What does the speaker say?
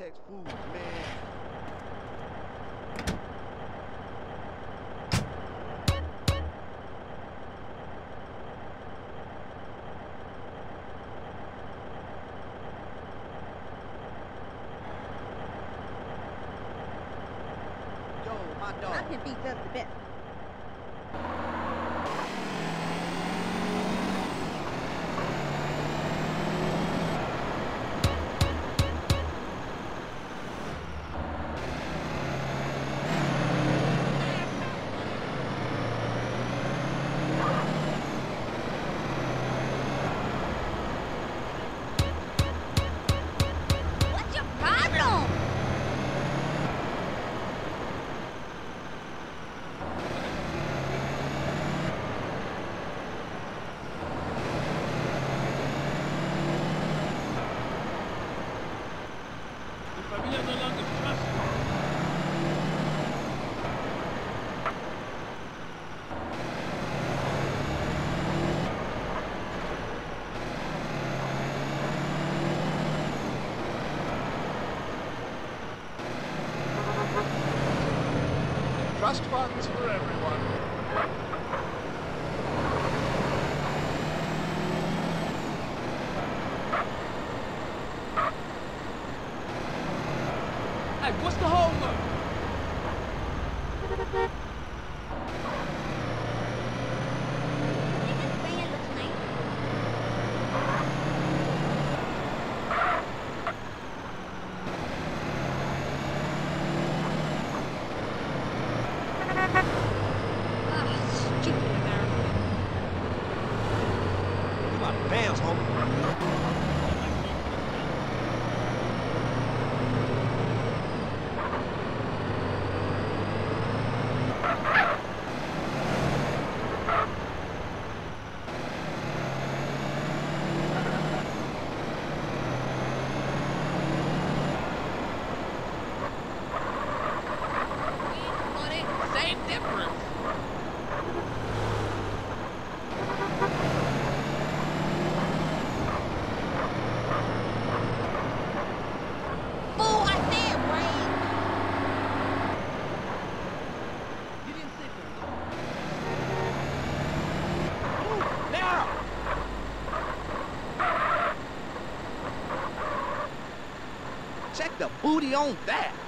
fast food, man. Yo, my dog. I can be just the best. What's your problem? Die Familie no longer trusts me. Trust funds for everyone. Hey, what's the holdup? This band looks nice. Ah, stupid American. You my bands, homie. Money, same difference. Fool, I said rain. You didn't sit there. Move now. Check the booty on that.